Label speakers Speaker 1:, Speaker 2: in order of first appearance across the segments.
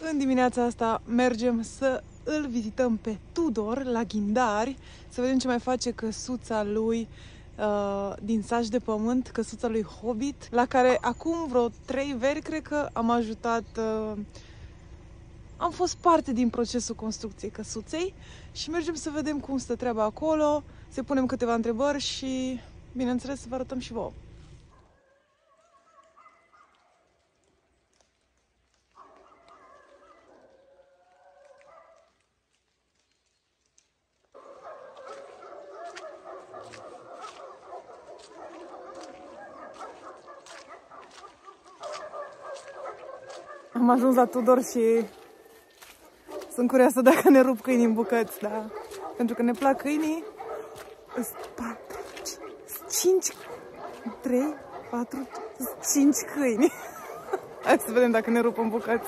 Speaker 1: În dimineața asta mergem să îl vizităm pe Tudor la Ghindari, să vedem ce mai face căsuța lui din saci de pământ, căsuța lui Hobbit, la care acum vreo 3 veri, cred că, am ajutat, am fost parte din procesul construcției căsuței și mergem să vedem cum stă treaba acolo, să punem câteva întrebări și, bineînțeles, să vă arătăm și vouă. Am ajuns la Tudor și sunt curioasă dacă ne rup câinii în bucăți, da? Pentru că ne plac câinii. 5, 3, 4, 5 câini. Hai să vedem dacă ne rup în bucăți.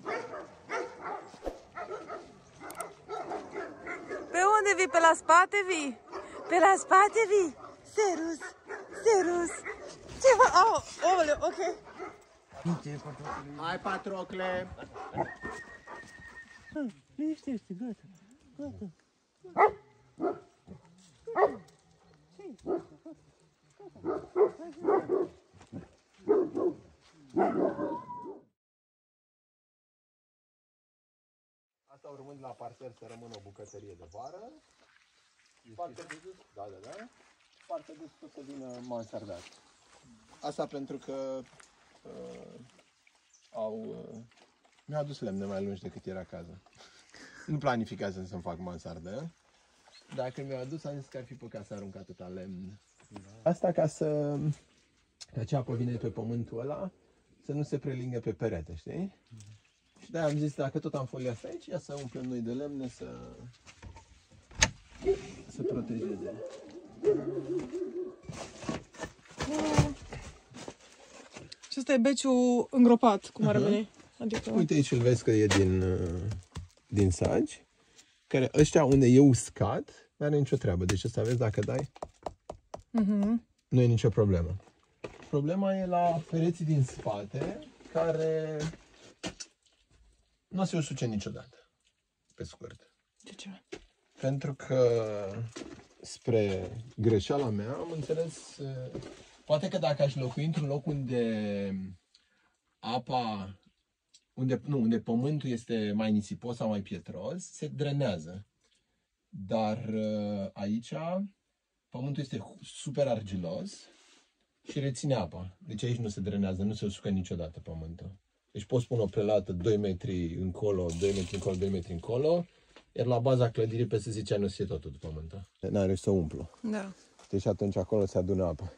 Speaker 1: Pe unde vii? Pe la spate vii? Pe la spate vii? Serus, Serus. Ce fac? Oh, oh, ok.
Speaker 2: Hai, Patrocle!
Speaker 3: Liniștește, gata, gata.
Speaker 2: Asta urmând la parter să rămână o bucătărie de vară. Partea de sus, da. Partea de sus o să vină mansardat. Asta pentru că mi-au adus lemne mai lungi decât era cazul. Nu planificasem să-mi fac mansardă. Dacă mi-au adus, am zis că ar fi păcat să arunc atâta lemn. Asta ca ce apă vine pe pământul ăla, să nu se prelingă pe perete, știi? Și de-aia am zis, dacă tot am folia asta aici, ia să umplem noi de lemne să protejeze.
Speaker 1: Și ăsta e beciul îngropat, cum ar veni. Adică...
Speaker 2: Uite aici îl vezi că e din sagi, care ăștia unde e uscat, nu are nicio treabă. Deci ăsta vezi, dacă dai, nu e nicio problemă. Problema e la pereții din spate, care nu se usuce niciodată, pe scurt.
Speaker 1: De ce?
Speaker 2: Pentru că, spre greșeala mea, am înțeles, poate că dacă aș locui într-un loc unde apa, unde pământul este mai nisipos sau mai pietros, se drenează. Dar aici pământul este super argilos și reține apa. Deci aici nu se drenează, nu se usucă niciodată pământul. Deci poți pune o prelată 2 metri încolo, 2 metri încolo, 2 metri încolo, iar la baza clădirii pe să zicea nu se totul de pământ. N-are să umplu.
Speaker 1: Da.
Speaker 2: Deci atunci acolo se adună apă.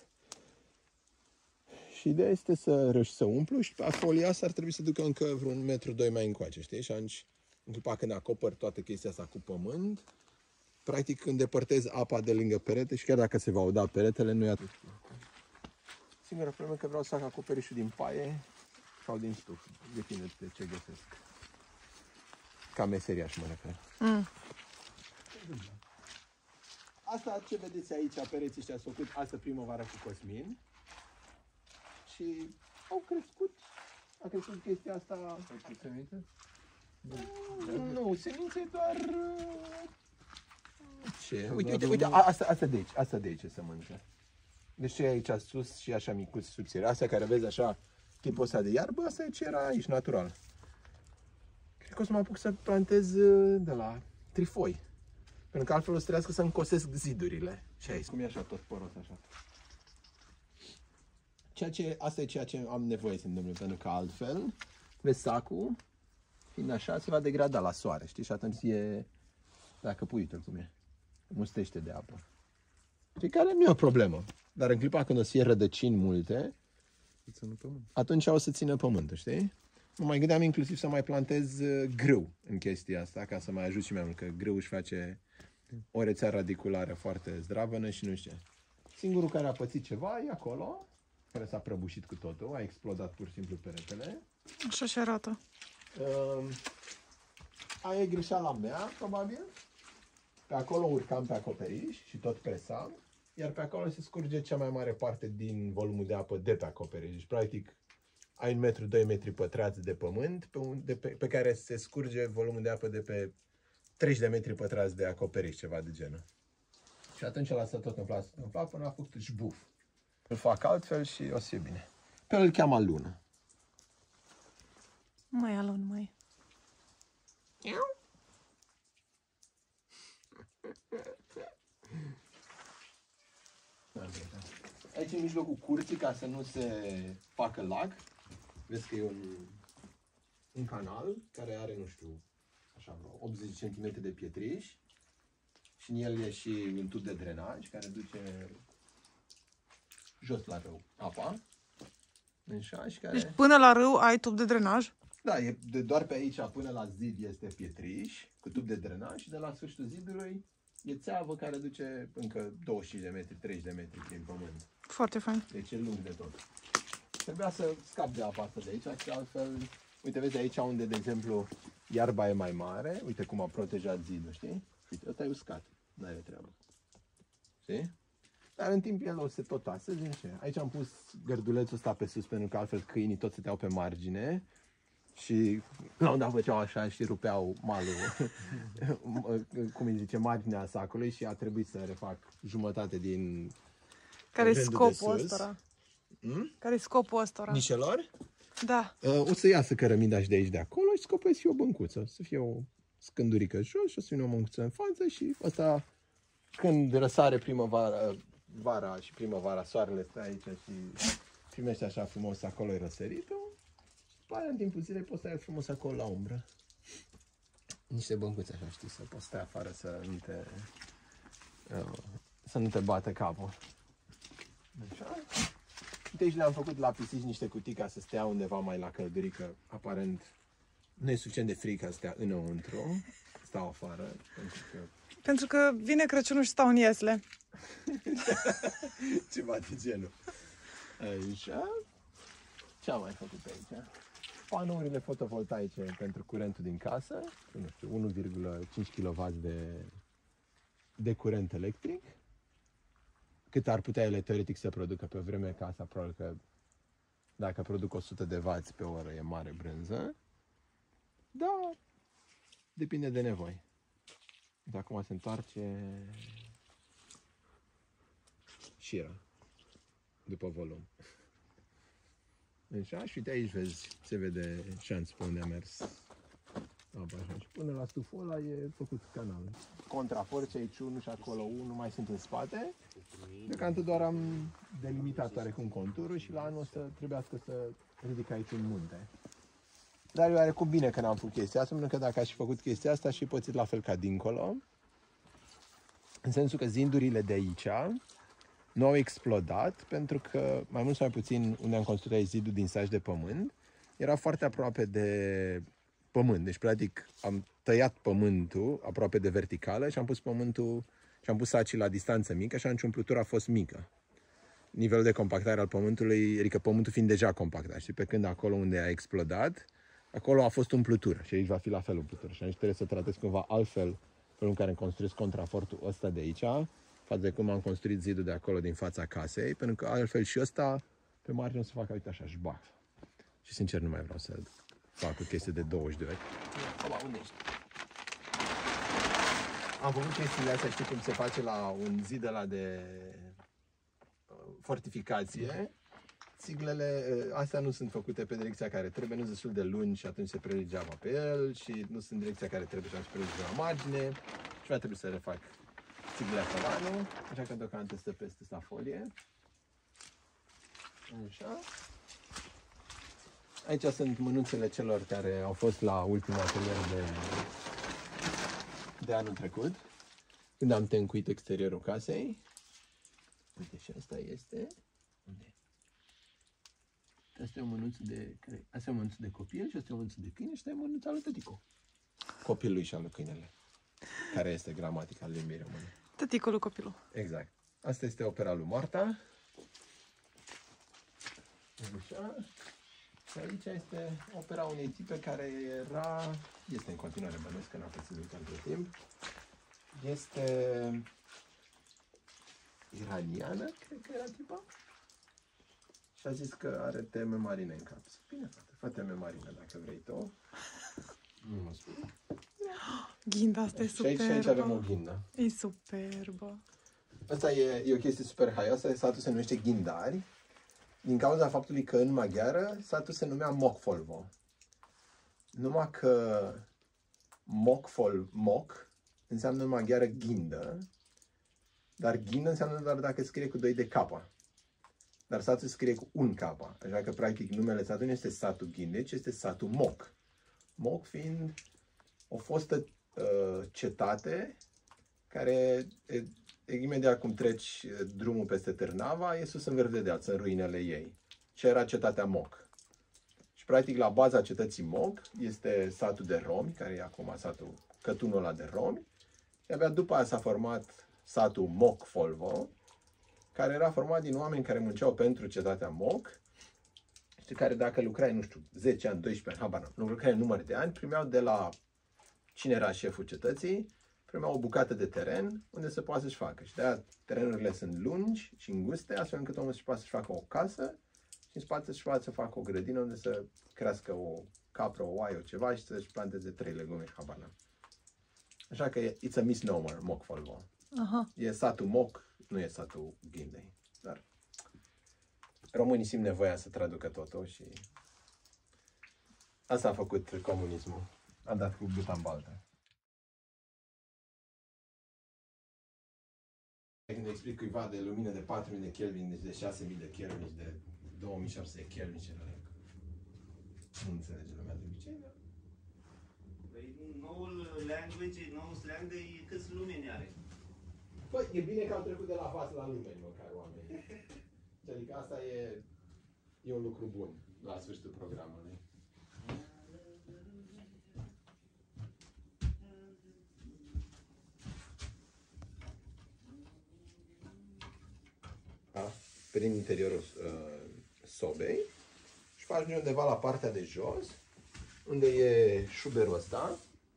Speaker 2: Și ideea este să reușești să umplu și pe folia asta ar trebui să ducă încă vreun metru, 2 mai încoace, știi? Și atunci, în clipa când acoperi toată chestia asta cu pământ, practic îndepărtezi apa de lângă perete și chiar dacă se va uda peretele, nu e atât. Singura problemă e că vreau să fac acoperișul din paie sau din stuf. Depinde de ce găsesc. Ca meseriaș mă refer. Asta ce vedeți aici, pereții ăștia s-au făcut astă primăvară cu Cosmin. Și au crescut. A crescut chestia asta. Semințe? Nu, semințe doar... Ce? Uite, asta de aici e sămânță. Deci ce e aici sus și așa micuț subțire. Astea care vezi așa, tipul ăsta de iarbă, asta e ce era aici, natural. Cred că o să mă apuc să plantez de la trifoi. Pentru că altfel o să trebuiască să încosesc zidurile. Și aici, cum e așa tot poros așa. Asta e ceea ce am nevoie să întâmple, pentru că altfel, vezi, sacul, fiind așa, se va degrada la soare, știi? Și atunci e, dacă pui, uite cum e, mustește de apă. Și care nu e o problemă, dar în clipa când o să fie rădăcini multe, atunci o să țină pământul, știi? Mă mai gândeam inclusiv să mai plantez grâu în chestia asta, ca să mai ajut și mai mult, că grâu își face o rețea radiculară foarte zdravănă și nu știu ce. Singurul care a pățit ceva e acolo, care s-a prăbușit cu totul, a explodat pur și simplu peretele.
Speaker 1: Așa și arată.
Speaker 2: Aia e greșeala mea, probabil. Pe acolo urcam pe acoperiș și tot presam, iar pe acolo se scurge cea mai mare parte din volumul de apă de pe acoperiș. Deci, practic, ai 1 metru, 2 metri pătrați de pământ pe care se scurge volumul de apă de pe 30 de metri pătrați de acoperiș, ceva de genul. Și atunci lasă tot întâmpla până a făcut șbuf. Îl fac altfel și o să fie bine. Pe el îl cheamă Lună.
Speaker 1: Mai Alon, mai.
Speaker 2: Aici în mijlocul curții, ca să nu se facă lag, vezi că e un canal care are, nu știu, așa, 80 cm de pietriș și în el e și un tub de drenaj care duce jos la râu apa. Așa, și care...
Speaker 1: Deci până la râu ai tub de drenaj?
Speaker 2: Da, doar pe aici până la zid este pietriș cu tub de drenaj și de la sfârșitul zidului e țeavă care duce încă 25 de metri, 30 de metri prin pământ.
Speaker 1: Foarte fain.
Speaker 2: Deci e lung de tot. Trebuia să scap de apa asta de aici, și altfel, uite, vezi aici unde, de exemplu, iarba e mai mare, uite cum a protejat zidul, știi? Uite, ăsta e uscat, n-are treabă. Știi? Dar în timp el o să se tot tase, zic ce? Aici am pus gărdulețul ăsta pe sus, pentru că altfel câinii tot stăteau pe margine și la un dat făceau așa și rupeau malul, cum îi zice, marginea sacului și a trebuit să refac jumătate din...
Speaker 1: Care-i scopul ăsta? Care-i scopul ăsta?
Speaker 2: Nișelor?
Speaker 1: Da.
Speaker 2: O să iasă cărăminda și de aici de acolo și scopul să fie o băncuță, să fie o scândurică jos și o să fie o băncuță în față și ăsta, când răsare vara și primăvara, soarele stă aici și primește așa frumos acolo, e răsăritul, și în timpul zilei poți sta frumos acolo la umbră. Niște băncuțe așa, știi, să poți sta afară să nu te bată capul. Așa. Uite, aici le-am făcut la pisici niște cutii ca să stea undeva mai la căldurică. Aparent nu e suficient de frig ca să stea înăuntru. Stau afară.
Speaker 1: Pentru că vine Crăciunul și stau în iesle.
Speaker 2: Ceva de genul. Așa. Ce am mai făcut pe aici? Panourile fotovoltaice pentru curentul din casă. Nu știu, 1,5 kW de curent electric. Cât ar putea ele teoretic să producă pe vreme casa, probabil că dacă produc 100 de W pe oră e mare brânză. Da, depinde de nevoi. De acum se întoarce șira după volum. Așa, și de aici vezi, se vede șanț pe unde a mers apa așa. Și până la stuful ăla e făcut canal. Contraforțe aici unul și acolo unul, mai sunt în spate. Deocamdată doar am delimitat oarecum conturul și la anul o să trebuiască să ridic aici un munte. Dar e oarecum bine că n-am făcut chestia asta, pentru că dacă aș fi făcut chestia asta și pățit la fel ca dincolo. În sensul că zindurile de aici nu au explodat, pentru că mai mult sau mai puțin unde am construit aici zidul din saci de pământ, era foarte aproape de pământ. Deci, practic, am tăiat pământul aproape de verticală și am pus pământul și am pus sacii la distanță mică și atunci umplutura a fost mică. Nivelul de compactare al pământului, adică pământul fiind deja compactat. Și pe când acolo unde a explodat, acolo a fost umplutură și aici va fi la fel umplutură. Și aici trebuie să tratez cumva altfel felul în care îmi construiesc contrafortul ăsta de aici, față de cum am construit zidul de acolo din fața casei, pentru că altfel și ăsta pe margine o să facă, uite așa, jbaf. Și sincer nu mai vreau să fac o chestie de 20 de ori. Unde ești? Am făcut chestiile astea, știi cum se face la un zid ăla de fortificație. Țiglele astea nu sunt făcute pe direcția care trebuie, nu sunt destul de lungi și atunci se prelege apa pe el și nu sunt direcția care trebuie și atunci se prelege la margine. Și mai trebuie să refac țiglele astea la anul, așa că deocamdată stă peste asta folie. Așa. Aici sunt mânuțele celor care au fost la ultimul atelier de anul trecut, când am tencuit exteriorul casei. Uite, și asta este. Unde? Asta e o mânuță de... Asta e o mânuță de copil și asta e o mânuță de câine și asta e mânuța lui tăticu. Copilului și al lui câinele. Care este gramatica limbii române.
Speaker 1: Tăticul lui copilul.
Speaker 2: Exact. Asta este opera lui Marta. Așa. Și aici este opera unei tipe care este în continuare, bănuiesc că n-a pățit nimic între timp. Este iraniană, cred că era tipa. Și a zis că are teme marine în cap. Bine, frate, fă teme marine dacă vrei tu. Nu mă spune.
Speaker 1: Ghinda asta e superbă.
Speaker 2: Și aici avem o ghindă.
Speaker 1: E superbă.
Speaker 2: Asta e o chestie super haioasă. Satul se numește Ghindari. Din cauza faptului că în maghiară satul se numea Mokfolvo. Numai că Mok înseamnă în maghiară ghindă, dar ghindă înseamnă doar dacă scrie cu 2 de capa. Dar satul se scrie cu un capa. Așa că, practic, numele satului nu este satul Ghinde, ci este satul Mok. Mok fiind o fostă cetate care, imediat cum treci drumul peste Târnava, e sus în Verdedeață, în ruinele ei. Și era cetatea Mok. Și, practic, la baza cetății Mok este satul de romi, care e acum satul, cătunul ăla de romi. Și abia după aia s-a format satul Mokfolvo, care era format din oameni care munceau pentru cetatea Mok și care, dacă lucrai, nu știu, 10 ani, 12 ani, habar n-am, lucrai în număr de ani, primeau de la cine era șeful cetății, primeau o bucată de teren unde se poate să-și facă. Și de-aia terenurile sunt lungi și înguste, astfel încât omul să-și poate să-și facă o casă și în spate să-și poate să facă o grădină unde să crească o capră, o oaie, o ceva și să-și planteze 3 legume, habar n-am. Așa că it's a misnomer, Mokfolvo. E satul Mok, nu e satul Ghindei. Dar românii simt nevoia să traducă totul și asta a făcut comunismul. A dat cu buta în baltă. Când explic cuiva de lumină de 4000 de Kelvin, deci de 6000 de Kelvin, de 2700 de Kelvin, ce nu înțelege lumea de obicei, dar...
Speaker 4: Păi noul language, noul slang de câți lumini are.
Speaker 2: Păi, e bine că au trecut de la față la lumeni, măcar oamenii. Adică asta e un lucru bun la sfârșitul programului. Da? Prin interiorul sobei și faci undeva la partea de jos, unde e șuberul ăsta.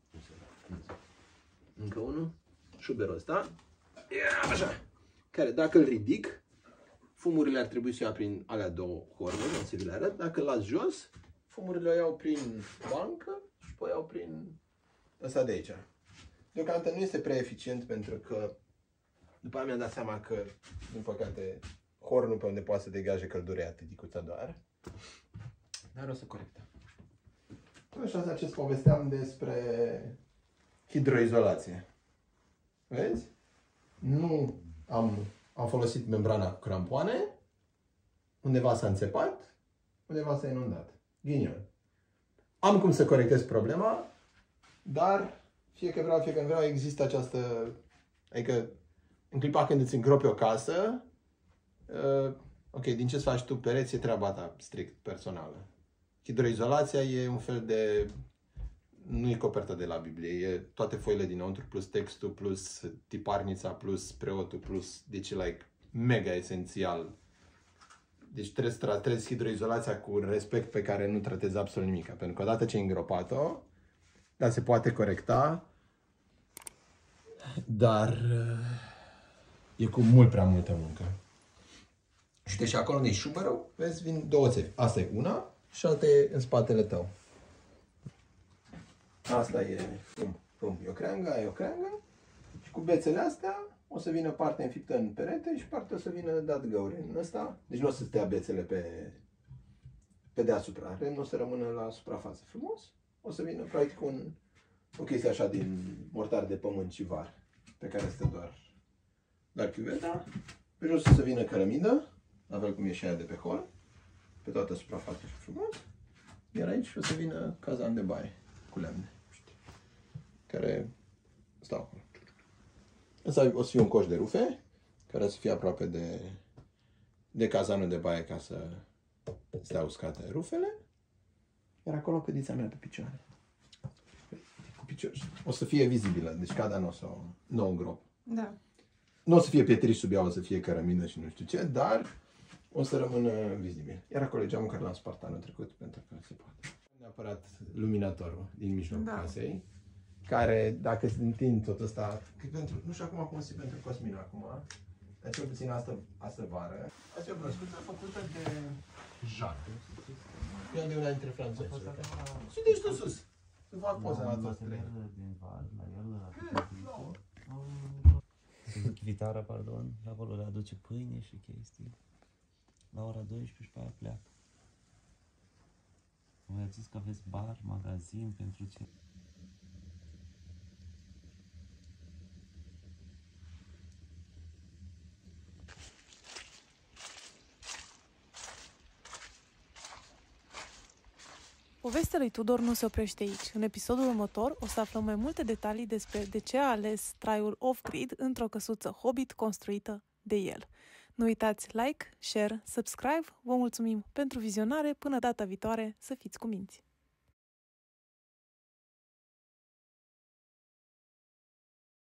Speaker 2: Încă unul. Șuberul ăsta. Așa. Care, dacă îl ridic, fumurile ar trebui să ia prin alea două hornuri, o să vi le arăt. Dacă îl las jos, fumurile o iau prin bancă și apoi iau prin ăsta de aici. Deocamdată nu este prea eficient pentru că după aia mi-am dat seama că, din păcate, hornul pe unde poate să degaje căldură e atât dicuța doar. Dar o să corectăm. Și asta ce-ți povesteam despre hidroizolație. Vezi? Nu am folosit membrana cu crampoane, undeva s-a înțepat, undeva s-a inundat. Ghinion. Am cum să corectez problema, dar fie că vreau, fie că nu vreau, există această... Adică, în clipa când îți îngropi o casă, ok, din ce-ți faci tu pereți e treaba ta strict personală. Hidroizolația e un fel de... Nu e copertă de la Biblie, e toate foile dinăuntru, plus textul, plus tiparnița, plus preotul, plus... Deci e like mega esențial. Deci trebuie să tratezi hidroizolația cu respect pe care nu tratezi absolut nimic. Pentru că odată ce ai îngropat-o, da, se poate corecta, dar e cu mult prea multă muncă. Și uite, și acolo unde e șuberul, vezi, vin două țevi. Asta e una și alta e în spatele tău. Asta e, e o creangă, aia e o creangă. Și cu bețele astea o să vină partea înfiptă în perete și partea o să vină dat găuri în ăsta. Deci nu o să stea bețele pe deasupra. Remnul o să rămână la suprafață frumos. O să vină practic o chestie așa din mortar de pământ și var, pe care stă doar chiuveta. Pe jos o să vină cărămidă, la fel cum e și aia de pe hol, pe toată suprafața și frumos. Iar aici o să vină cazan de baie cu lemne, care stau acolo. Asta o să fie un coș de rufe, care o să fie aproape de cazanul de baie ca să stea uscate rufele. Iar acolo cădița mea pe picioare. Cu picioare. O să fie vizibilă, deci cada nu o îngrop.
Speaker 1: Da.
Speaker 2: Nu o să fie pietriș sub ea, o să fie cărămidă și nu știu ce, dar o să rămână vizibil. Iar acolo e geamul care l-am spart anul trecut, pentru că se poate. Neapărat luminatorul din mijlocul casei, care, dacă se întind tot ăsta, că pentru, nu știu acum cum se pentru Cosmin acum, Dar cel puțin astă vară. Asta e o broscuță făcută de Jacques. Eu am de una dintre franțezi. Și de aici sus. Să fac poza la toți trei.
Speaker 5: Vitara, pardon, acolo le aduce pâine și chestii. La ora 12 și pe aia pleacă. Voi ați zis că aveți bar, magazin, pentru ce?
Speaker 1: Povestea lui Tudor nu se oprește aici. În episodul următor o să aflăm mai multe detalii despre de ce a ales traiul off-grid într-o căsuță Hobbit construită de el. Nu uitați like, share, subscribe. Vă mulțumim pentru vizionare. Până data viitoare, să fiți cu minți!